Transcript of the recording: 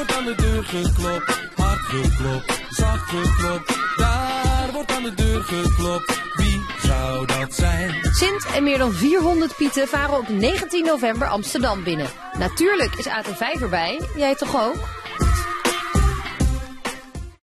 wordt aan de deur geklopt. Hard geklopt, zacht geklopt. Daar wordt aan de deur geklopt. Wie zou dat zijn? Sint en meer dan 400 Pieten varen op 19 november Amsterdam binnen. Natuurlijk is AT5 erbij. Jij toch ook?